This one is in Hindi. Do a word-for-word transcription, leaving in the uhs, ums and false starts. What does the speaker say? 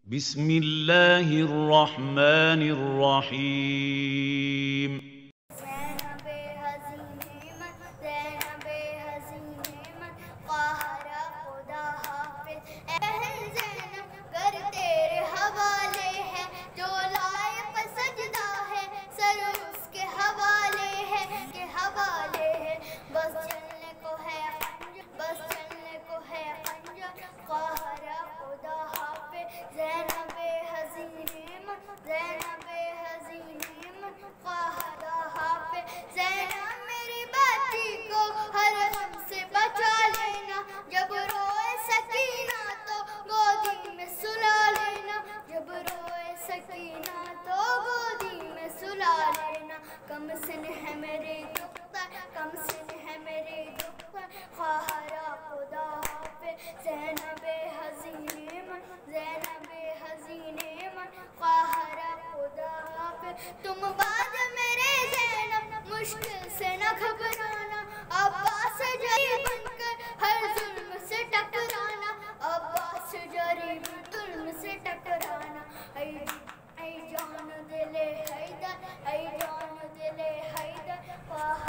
बिस्मिल्लाहिर रहमानिर रहीम। मेरी बच्ची को हर गम से बचा लेना, जब रोए सकीना तो गोदी में सुला लेना, जब रोए सकीना तो गोदी में सुला लेना। कम सिन है मेरे दुख्ता, कम सिन है मेरे दुख्ता, ख्वाहरा खुदा पे ज़ैनबे हज़ीने मन, ज़ैनबे हज़ीने मन, ख्वाहरा खुदा पे। तुम बाद मेरे ज़ैनब मुश्किल से न घबराना, अब्बास जरी बनकर हर जुल्म से टकराना, अब्बास जरी जुल्म से टकराना। ऐ ऐ जान दिले हैदर, ऐ जान दिले हैदर,